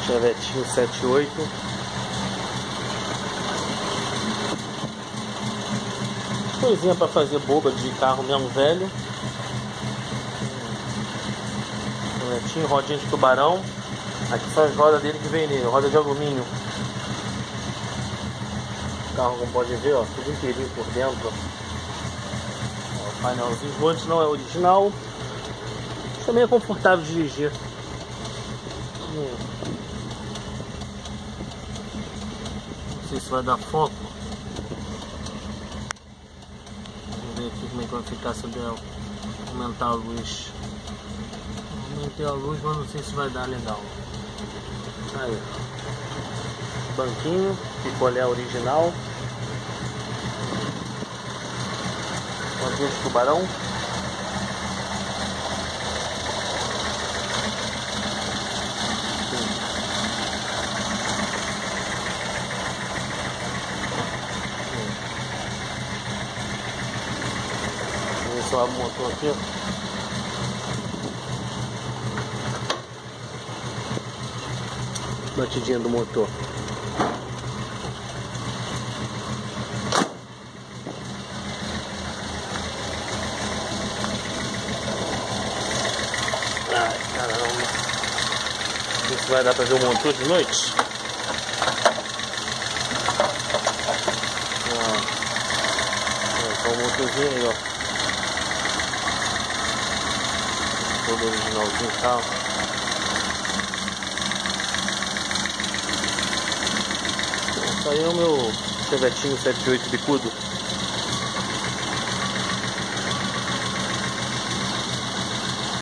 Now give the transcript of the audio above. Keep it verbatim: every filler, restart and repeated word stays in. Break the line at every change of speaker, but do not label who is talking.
Chevetinho sete oito. Coisinha pra fazer boba de carro mesmo velho. Chevetinho, rodinha de tubarão. Aqui são as rodas dele que vem nele, roda de alumínio. O carro, como pode ver, ó, tudo inteirinho por dentro. Ó, o painelzinho volante não é original. Também é confortável de dirigir. Hum. Não sei se vai dar foco. Vamos ver aqui como é que vai ficar se eu aumentar a luz. Aumentei a luz, mas não sei se vai dar legal. Aí, banquinho, picolé original. Rodinha de tubarão. Só o motor aqui, batidinha do motor. Ai, caramba. Não sei se vai dar pra ver o motor de noite. Ó, ó, o motorzinho aí, ó. Todo originalzinho e tal. Esse aí é o meu Chevetinho sete oito bicudo.